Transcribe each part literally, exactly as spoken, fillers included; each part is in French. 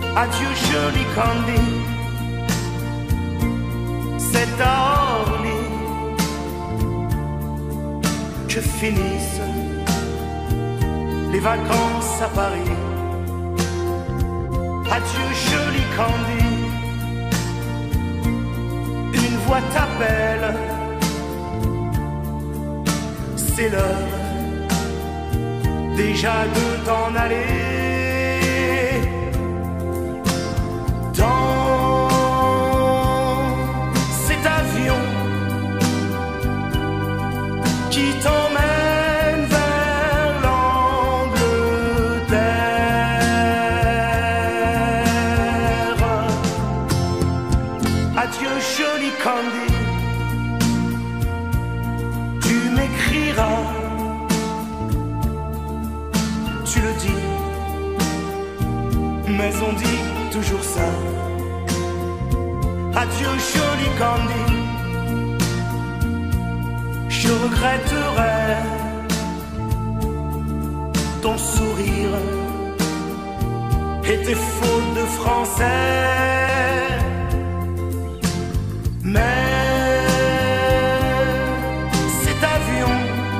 Adieu joli Candy, c'est à Orly que finissent les vacances à Paris. Adieu joli Candy, une voix t'appelle, c'est l'heure déjà de t'en aller. Qui t'emmène vers l'Angleterre. Adieu joli Candy, tu m'écriras, tu le dis, mais on dit toujours ça. Adieu joli Candy, je regretterai ton sourire et tes fautes de français. Mais cet avion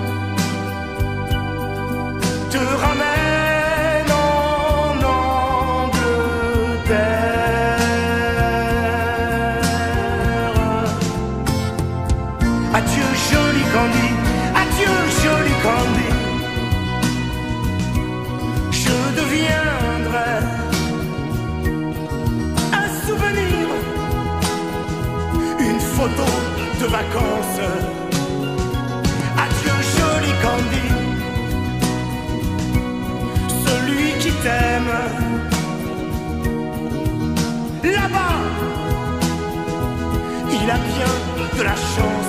te ramène en Angleterre. Adieu joli Candy, adieu joli Candy, je deviendrai un souvenir, une photo de vacances. Adieu joli Candy, celui qui t'aime là-bas, il a bien de la chance.